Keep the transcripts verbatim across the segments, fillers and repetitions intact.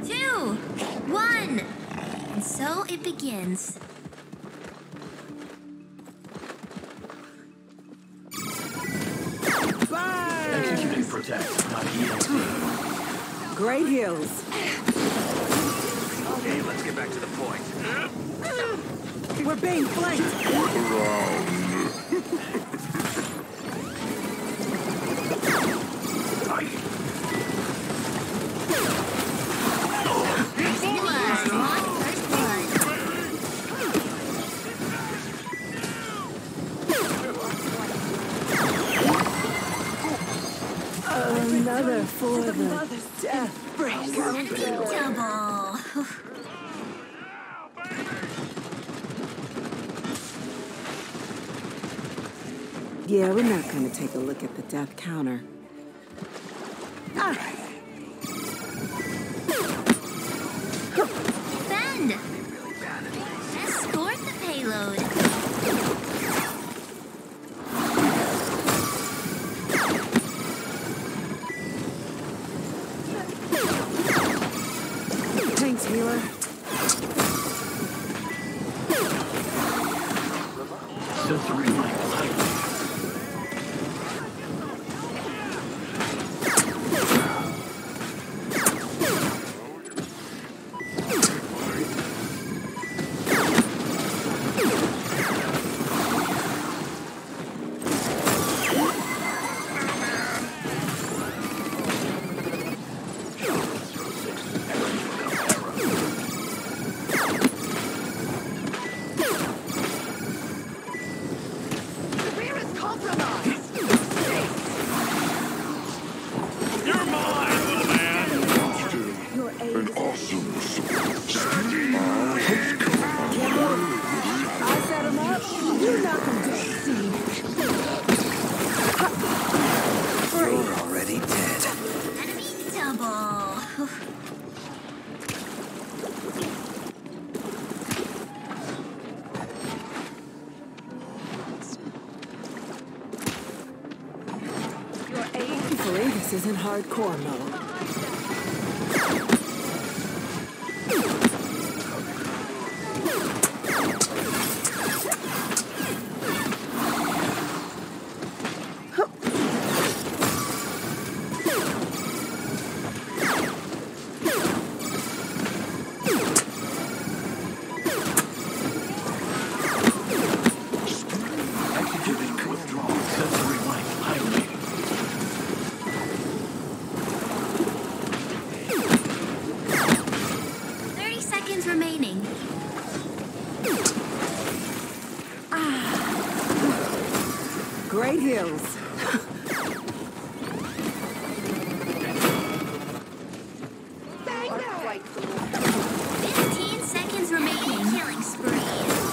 two, one. And so it begins. Executing protect, not heal. Great heals. Okay, let's get back to the point. We're being flanked. Another for the death breaker. Double. Yeah, we're not going to take a look at the death counter. Ah. Defend. Escort the payload. Thanks, healer. Sensory light. This isn't hardcore mode. Great heals. Fifteen seconds remaining. Killing spree.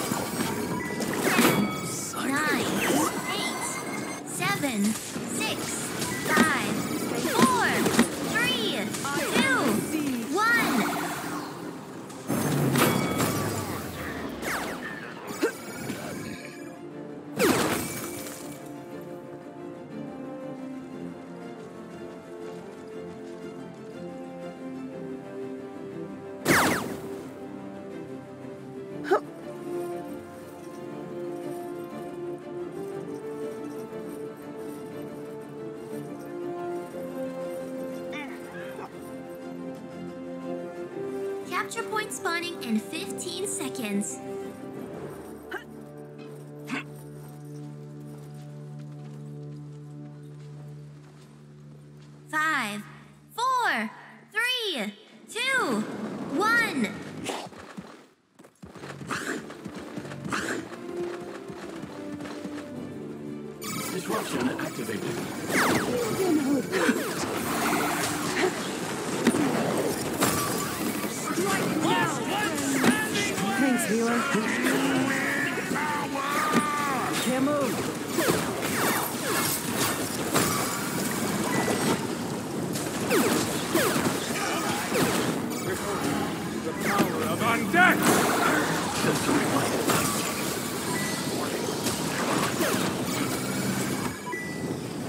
Ten, nine, eight, seven, six, five, four, three, two, one. Capture point spawning in fifteen seconds. Five, four, three, two, one. Disruption activated. Thanks, healer. Can't move. The power of undead! Sensory light.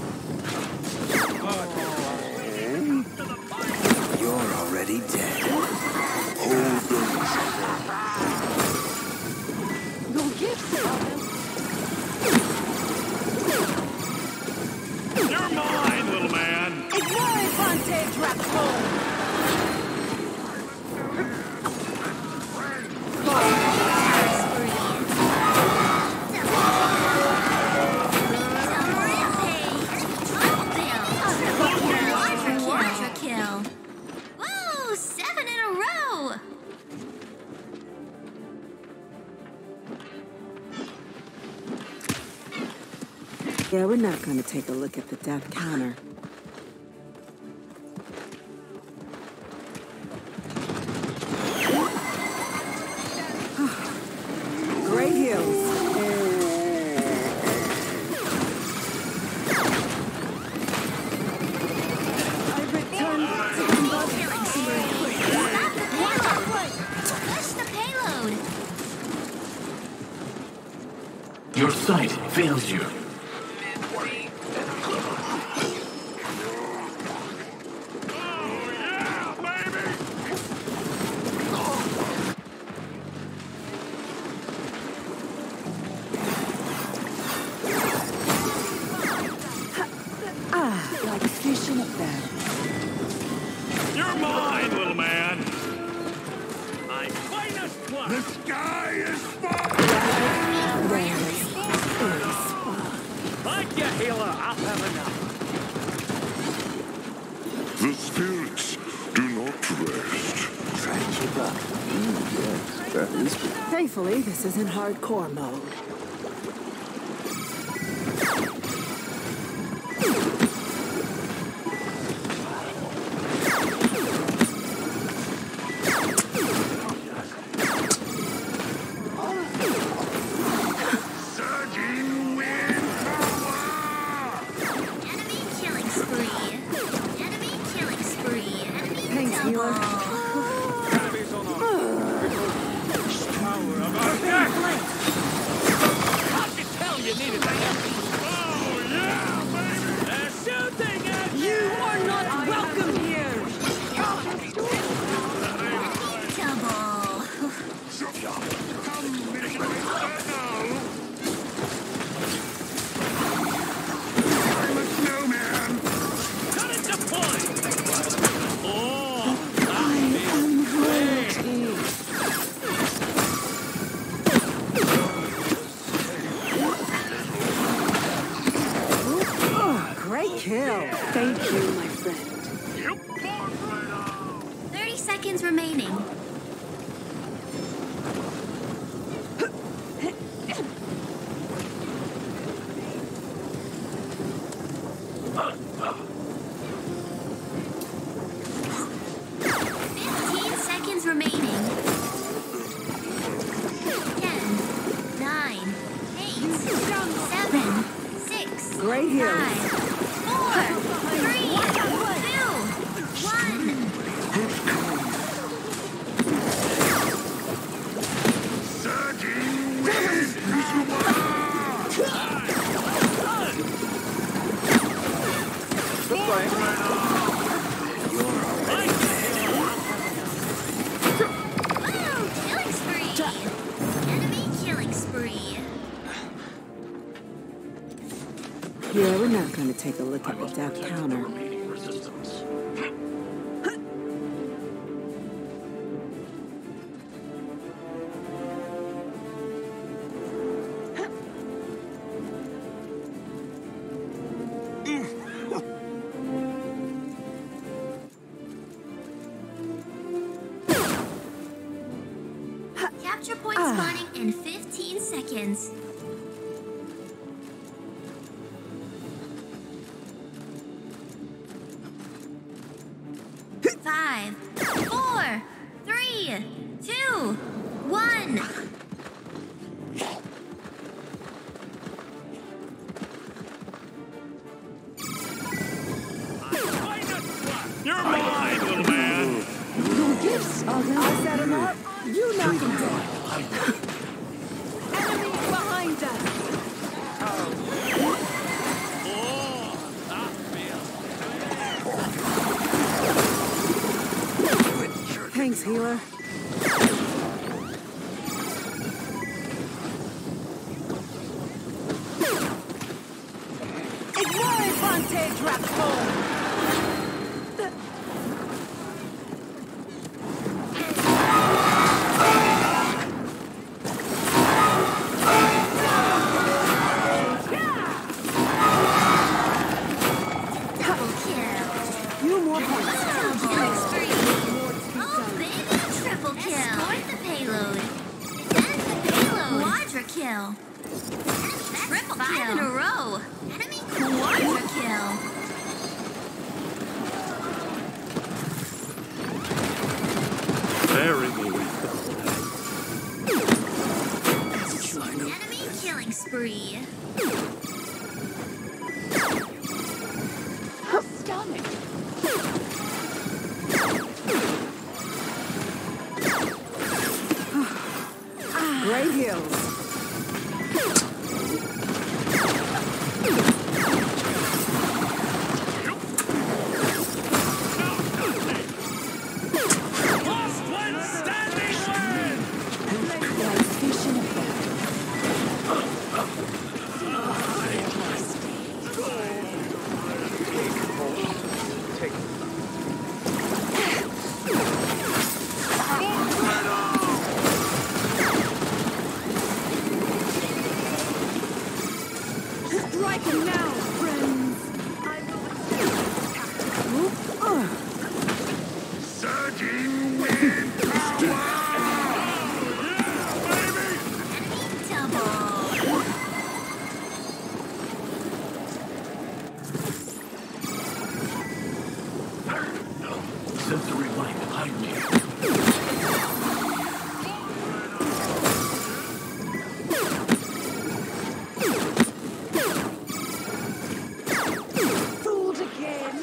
You're already dead. Yeah, we're not gonna take a look at the death counter. Great hills. I return to the mud. Stop the payload! Push the payload! Your sight fails you. Ah, like fish in a barrel. You're mine, little man. My finest one. The sky is falling. Thank you, healer. I'll have enough. The spirits do not rest. Try and keep up. Mm, yes, that is good. Thankfully, this is in hardcore mode. Enemy killing spree. Enemy killing spree. Enemy Thanks, double. healer. Enemies on our power of our death. I could tell you needed the help. Oh, yeah, baby. They're shooting at you. You are not welcome here! Enemy double. Cut it to point. Oh, I am royalty. Oh, great kill. Thank you, my friend. you born right on. thirty seconds remaining. Fifteen seconds remaining. Ten, nine, eight, seven, six, Great hills. five, four, three, two, one. Woo! Killing spree! Enemy killing spree. Yeah, we're not gonna take a look at the death counter. Remaining resistance. Capture point spawning in fifteen seconds. Five, four, three, two, one. You're mine, little man. Gifts, I set him up. You knock him down. Enemy behind us. Oh, that feels. Thanks, healer. Ignore Fonte drop phone. Double kill. You more points. Double killing spree. Oh, baby, triple Very believable. Enemy killing spree. Stunning. Great Hills. Last one standing win! Like fish in a bowl. Striking now, friends. Surging wind power! Double. Sensory light behind me. Fooled again.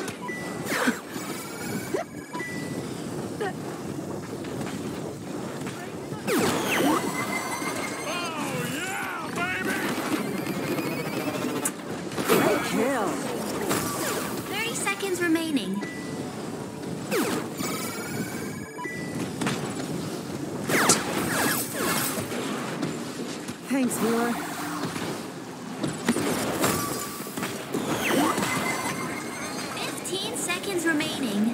Oh, yeah, baby! Great kill. thirty seconds remaining. Thanks, Wheeler. fifteen seconds remaining.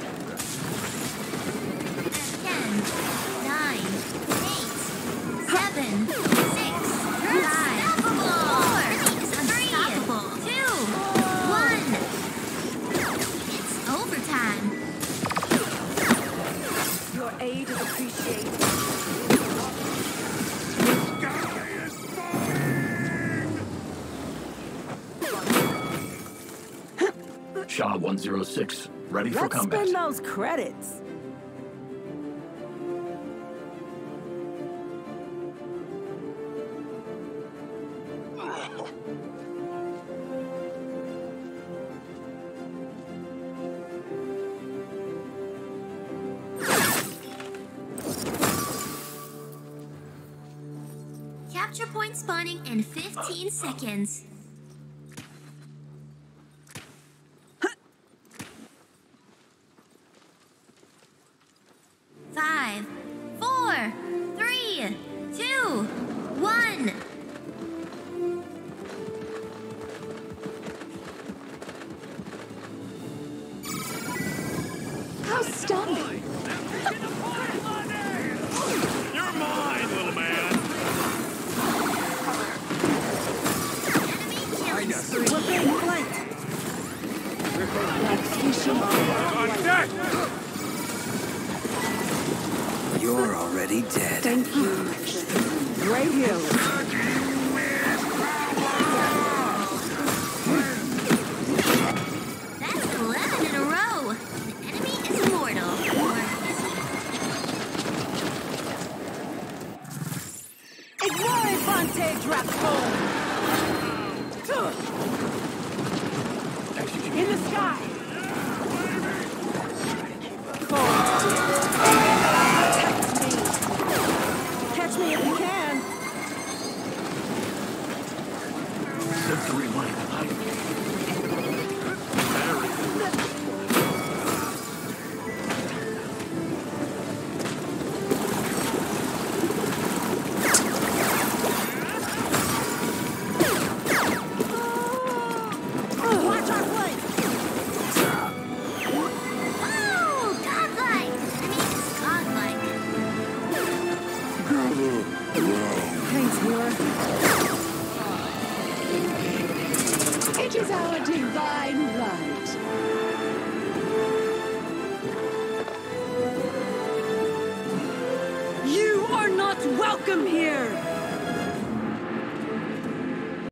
ten, nine, eight, seven, six, five, four, three, two, one. It's overtime. Your aid is appreciated. Shaw one oh six, ready for Let's combat. spend those credits. Capture point spawning in fifteen seconds. Five, four, three, two, one. How stunning. You're mine, little man. Enemy killing spree. We're being flanked. Like fish in a bowl. On deck! You're already dead. Thank you. Great Hills. That's eleven in a row. The enemy is immortal. Or is he? Ignore advantage, Raptor. In the sky. Catch me if you can. Sensory light behind me. Watch our flank. Oh, godlike. Enemy is godlike. Gather around. Thanks, Wheeler. It is our divine right. You are not welcome here.